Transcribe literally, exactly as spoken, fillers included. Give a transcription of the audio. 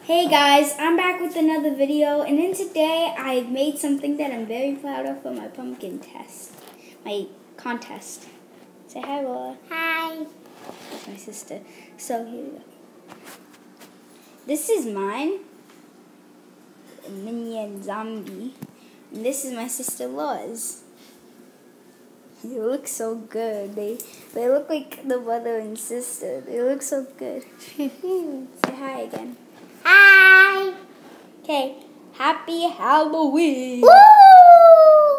Hey guys, I'm back with another video, and then today I made something that I'm very proud of for my pumpkin test, my contest. Say hi, Lola. Hi. That's my sister. So here we go. This is mine, a minion zombie, and this is my sister Laura's. They look so good. They they look like the brother and sister. They look so good. Say hi again. Hi. Okay, happy Halloween! Woo!